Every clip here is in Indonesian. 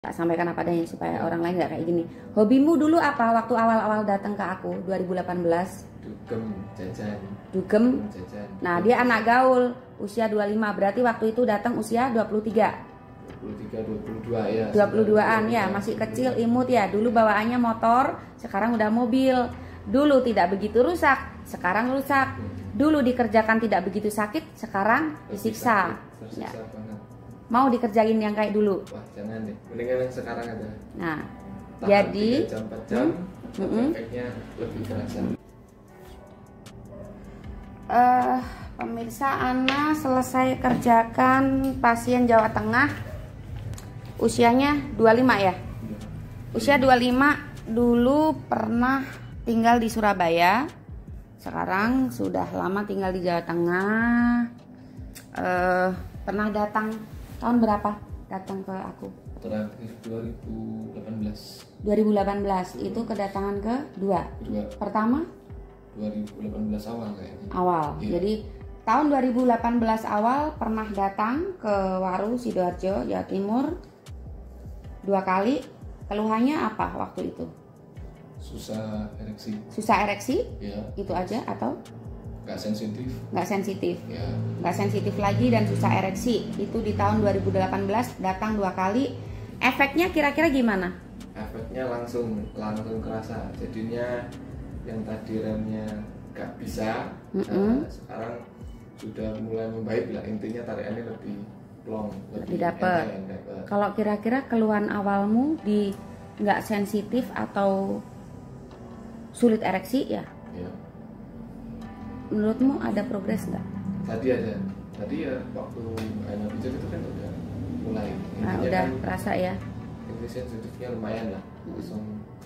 Tak sampaikan apa adanya supaya orang lain nggak kayak gini. Hobimu dulu apa waktu awal-awal datang ke aku 2018? Dugem, jajan. Dugem. Jajan. Nah, dia anak gaul, usia 25. Berarti waktu itu datang usia 23. 23, 22 ya. 22-an ya, masih kecil, imut ya. Dulu bawaannya motor, sekarang udah mobil. Dulu tidak begitu rusak, sekarang rusak. Dulu dikerjakan tidak begitu sakit, sekarang disiksa. Tersiksa Ya. banget. Mau dikerjain yang kayak dulu. Wah, jangan deh. Mendingan yang sekarang aja. Nah, Tahan jadi 3 jam, 4 jam, efeknya lebih kerasa. Pemirsa, Ana selesai kerjakan pasien Jawa Tengah. Usianya 25 ya. Usia 25, dulu pernah tinggal di Surabaya. Sekarang sudah lama tinggal di Jawa Tengah. Pernah datang tahun berapa? Datang ke aku Terakhir 2018. 2018. Itu kedatangan kedua. Pertama 2018 awal kayaknya. awal. Iya. Jadi tahun 2018 awal pernah datang ke Waru Sidoarjo, Jawa Timur 2 kali. Keluhannya apa waktu itu? Susah ereksi. Susah ereksi? Ya. Itu aja atau Gak sensitif. nggak sensitif? Ya. Nggak sensitif lagi dan susah ereksi. Itu di tahun 2018 datang 2 kali. Efeknya kira-kira gimana? Efeknya langsung kerasa. Jadinya yang tadi remnya gak bisa, sekarang sudah mulai membaik lah. Intinya tarikannya lebih plong, Lebih dapet. dapet. Kalau kira-kira keluhan awalmu di nggak sensitif atau sulit ereksi ya? Ya. Menurutmu ada progres nggak? Tadi ya waktu Aina bijak itu kan udah mulai. Nah, Intinya udah kan terasa ya. ini sensitifnya lumayan lah, langsung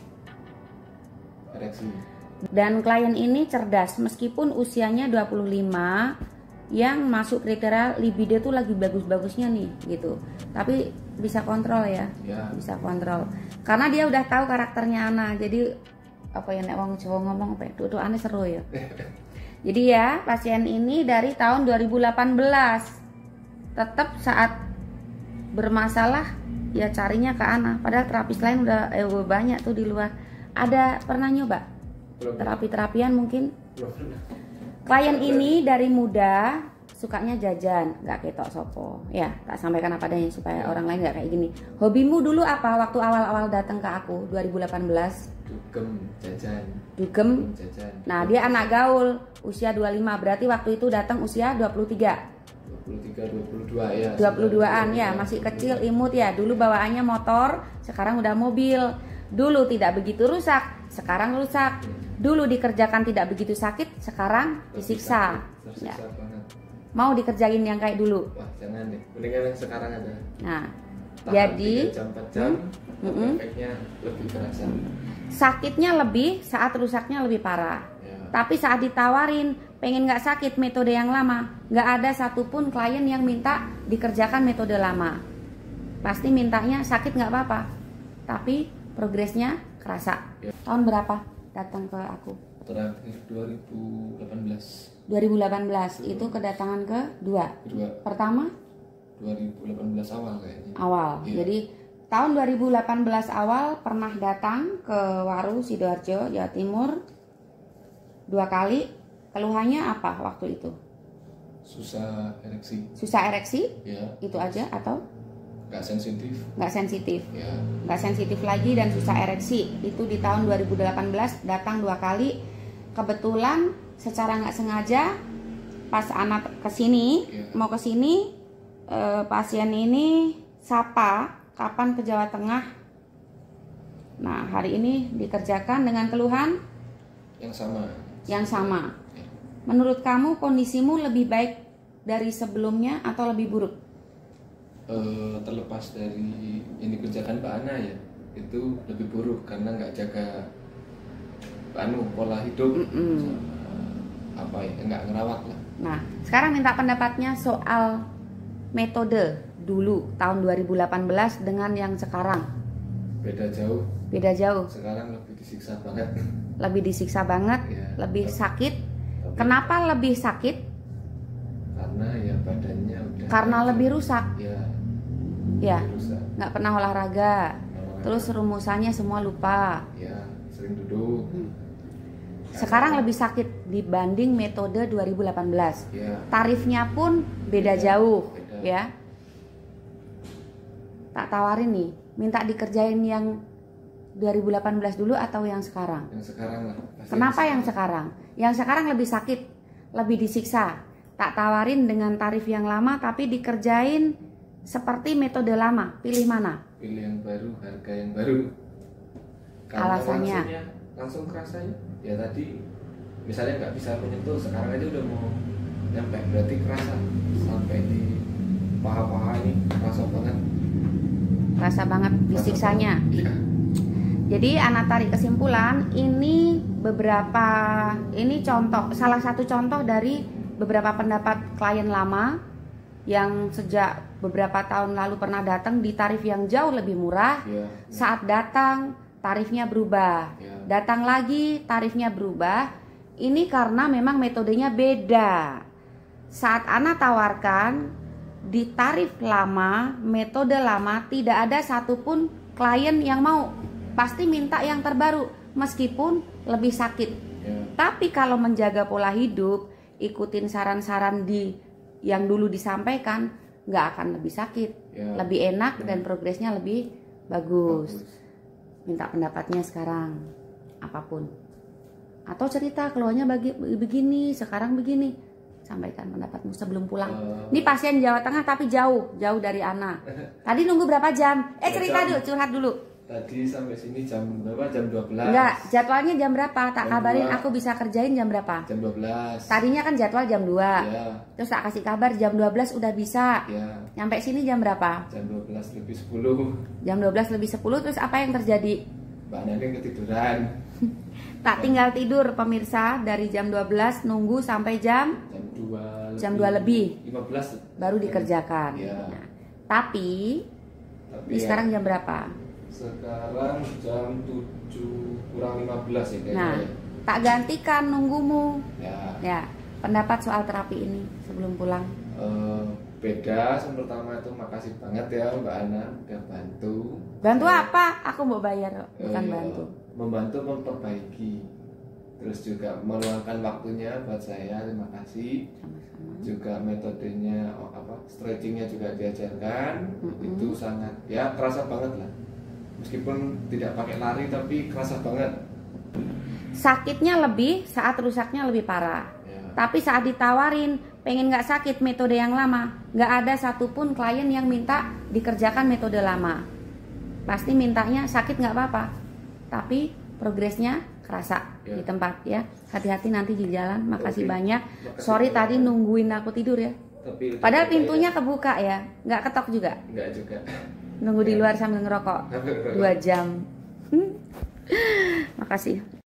ereksi. Dan klien ini cerdas, meskipun usianya 25, yang masuk kriteria libido tuh lagi bagus-bagusnya nih gitu. Tapi bisa kontrol ya, Ya. bisa kontrol. Karena dia udah tahu karakternya Ana. Jadi apa ya, nek wong Jawa ngomong apa ya? Tuh aneh seru ya. Jadi ya, pasien ini dari tahun 2018. Tetap saat bermasalah ya carinya ke Ana. Padahal terapis lain udah banyak tuh di luar. Ada pernah nyoba? Belum. Terapi-terapian mungkin. Belum pernah. Klien ini dari muda sukanya jajan, nggak ketok sopo. Ya, tak sampaikan apa adanya supaya orang lain nggak kayak gini. Hobimu dulu apa waktu awal-awal datang ke aku 2018? Dugem, jajan. Dugem. Jajan. Nah, dia anak gaul, usia 25. Berarti waktu itu datang usia 23. 23, 22 ya. 22-an ya, masih kecil, imut ya. Dulu bawaannya motor, sekarang udah mobil. Dulu tidak begitu rusak, sekarang rusak. Dulu dikerjakan tidak begitu sakit, sekarang disiksa. Ya. Tersiksa banget. Mau dikerjain yang kayak dulu. Wah, jangan deh. Mendingan yang sekarang aja. Nah, Tahan jadi 3 jam, 4 jam, efeknya lebih kerasa. sakitnya lebih saat rusaknya lebih parah. Ya. Tapi saat ditawarin pengen nggak sakit metode yang lama, nggak ada satupun klien yang minta dikerjakan metode lama. Pasti mintanya sakit nggak apa-apa, tapi progresnya kerasa. Ya. Tahun berapa datang ke aku? Terakhir 2018. 2018 itu kedatangan kedua. Pertama 2018 awal kayaknya. awal. Iya. Jadi tahun 2018 awal pernah datang ke Waru Sidoarjo, Jawa Timur 2 kali. Keluhannya apa waktu itu? Susah ereksi. Susah ereksi? Ya. Itu aja atau Gak sensitif. nggak sensitif? Ya. Nggak sensitif lagi dan susah ereksi. Itu di tahun 2018 datang 2 kali. Kebetulan secara nggak sengaja pas anak kesini, mau kesini, pasien ini sapa kapan ke Jawa Tengah. Nah, hari ini dikerjakan dengan keluhan Yang sama. Ya. Menurut kamu kondisimu lebih baik dari sebelumnya atau lebih buruk? Terlepas dari yang dikerjakan Mbak Ana ya, itu lebih buruk karena nggak jaga pola hidup, sama nggak ngerawat lah. Nah, sekarang minta pendapatnya soal metode dulu tahun 2018 dengan yang sekarang. Beda jauh. Beda jauh. Sekarang lebih disiksa banget. Lebih disiksa banget, Ya, lebih sakit. tapi Kenapa lebih sakit? karena ya badannya udah Karena hancur. lebih rusak. Ya. Ya, Lusa. nggak pernah olahraga. Terus rumusannya semua lupa. Ya, sering duduk. Sekarang lebih sakit dibanding metode 2018. Ya. Tarifnya pun beda jauh, beda. ya. Tak tawarin nih, minta dikerjain yang 2018 dulu atau yang sekarang? Yang sekarang lah. Kenapa yang sekarang? Yang sekarang lebih sakit, lebih disiksa. Tak tawarin dengan tarif yang lama tapi dikerjain seperti metode lama. Pilih mana? Pilih yang baru, harga yang baru. Karena Alasannya? langsung kerasa ya tadi misalnya nggak bisa menyentuh, sekarang aja udah mau nyampe, berarti kerasa sampai di paha-paha ini kerasa banget. Rasa banget disiksanya. Iya. Jadi anak tarik kesimpulan ini salah satu contoh dari beberapa pendapat klien lama yang sejak beberapa tahun lalu pernah datang di tarif yang jauh lebih murah. Ya. Saat datang tarifnya berubah, datang lagi tarifnya berubah. Ini karena memang metodenya beda. Saat Ana tawarkan di tarif lama, metode lama, tidak ada satupun klien yang mau. Pasti minta yang terbaru, meskipun lebih sakit. Tapi kalau menjaga pola hidup, ikutin saran-saran yang dulu disampaikan, nggak akan lebih sakit, lebih enak dan progresnya lebih bagus. Minta pendapatnya sekarang, apapun. Atau cerita keluarnya begini, sekarang begini. Sampaikan pendapatmu sebelum pulang. Ini pasien Jawa Tengah tapi jauh dari Ana. Tadi nunggu berapa jam? Cerita dulu, curhat dulu. Tadi sampai sini jam berapa? Jam 12. Enggak, jadwalnya jam berapa? Tak Jam kabarin 2. aku bisa kerjain jam berapa? Jam 12. Tadinya kan jadwal jam 2. Ya. Terus tak kasih kabar jam 12 udah bisa. Ya. Nyampe sini jam berapa? Jam 12 lebih 10. Jam 12 lebih 10, terus apa yang terjadi? Mbak Nani ketiduran. Tak tinggal tidur pemirsa, dari jam 12 nunggu sampai jam 2 lebih 15 baru dikerjakan. Ya. Nah, tapi ini sekarang jam berapa? Sekarang jam 7 kurang 15 ya kayaknya. Nah, tak gantikan nunggumu. Ya. Pendapat soal terapi ini sebelum pulang? Beda. Yang pertama itu makasih banget ya Mbak Ana udah bantu. Bantu apa? Aku mau bayar, bukan bantu. Membantu memperbaiki. Terus juga meluangkan waktunya buat saya, terima kasih. Sama-sama. Juga metodenya stretchingnya juga diajarkan. Itu sangat kerasa banget lah. Meskipun tidak pakai lari tapi kerasa banget. Sakitnya lebih saat rusaknya lebih parah. Tapi saat ditawarin pengen nggak sakit metode yang lama, nggak ada satupun klien yang minta dikerjakan metode lama. Pasti mintanya sakit nggak apa-apa, tapi progresnya kerasa di tempat ya. Hati-hati nanti di jalan. Makasih banyak. Sorry tadi nungguin aku tidur ya. Padahal pintunya kebuka ya, nggak ketok juga. Nggak juga. Nunggu di luar sambil ngerokok 2 jam. Makasih.